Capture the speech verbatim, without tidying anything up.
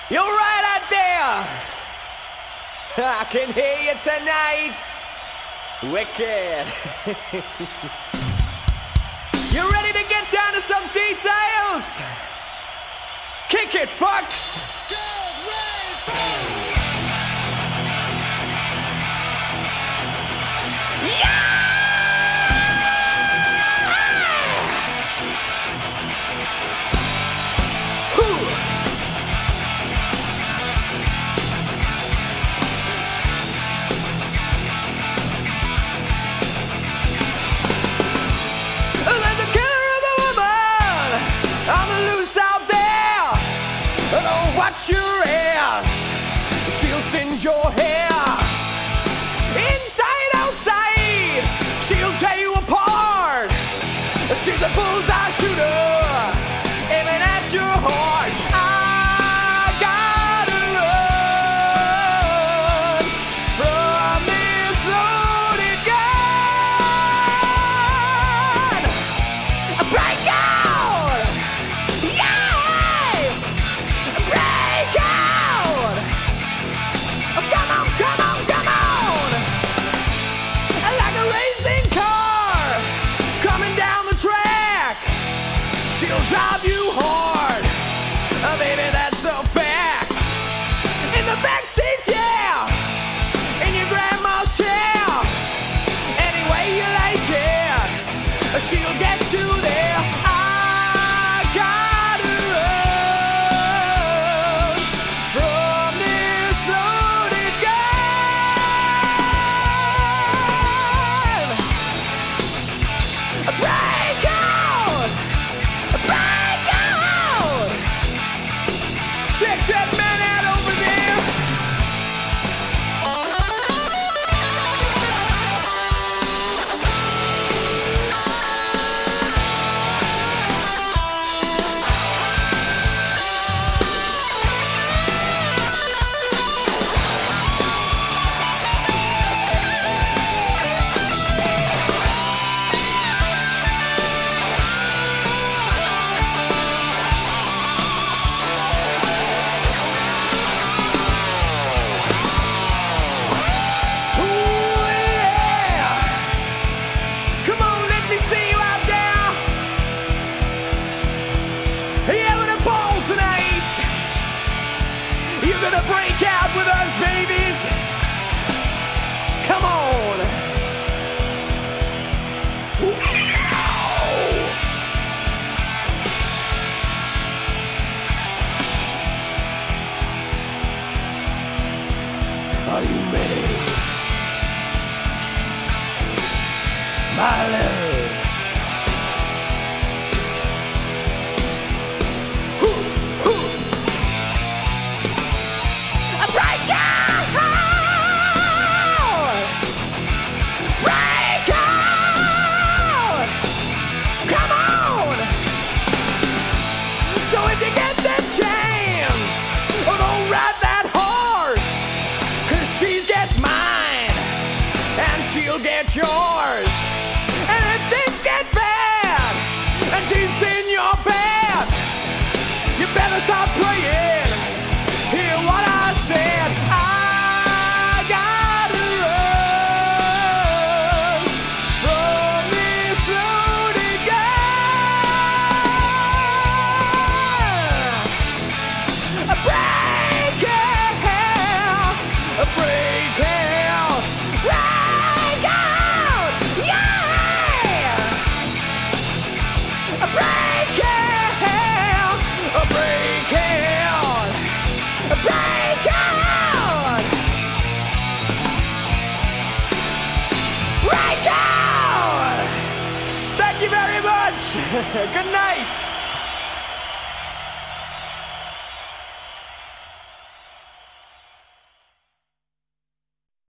You're right out there. I can hear you tonight. Wicked. You ready to get down to some details? Kick it, fucks. Yeah! Watch your ass, she'll singe your hair. Inside, outside, she'll tear you apart. She's a bullseye shooter, aiming at your heart. I gotta run from this loaded gun. Break out! Yeah! She'll drive you hard, uh, baby, that's a fact. In the backseat, yeah, in your grandma's chair. Any way you like it, she'll get you there. I gotta run from this loaded gun. Break out! Break out! Check that man out over there. You're gonna break out with us, babies. Come on. Are you ready? My loves. Break out! Break out! Come on! So if you get that chance, oh, don't ride that horse, 'cause she's get mine, and she'll get yours. And if things get bad, and she's in your bed, you better stop praying. Hear what I said. I gotta run from this loaded gun. Break out, break out, break out, yeah. Break out, break out. Break out! Break out! Thank you very much! Good night!